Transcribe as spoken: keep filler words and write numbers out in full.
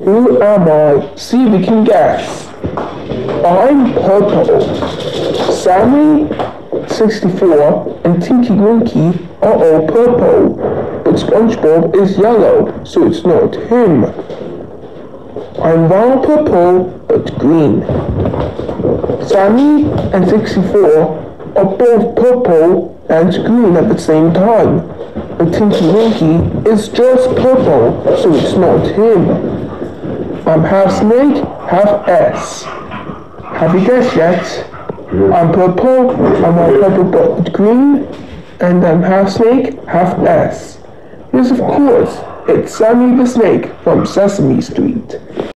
Who am I? See if you can guess. I'm purple. Sammy, sixty-four, and Tinky Winky are all purple. But SpongeBob is yellow, so it's not him. I'm round purple, but green. Sammy and sixty-four are both purple and green at the same time. But Tinky Winky is just purple, so it's not him. I'm half snake, half S. Have you guessed yet? I'm purple, I'm all purple but green, and I'm half snake, half S. Yes, of course, it's Sammy the Snake from Sesame Street.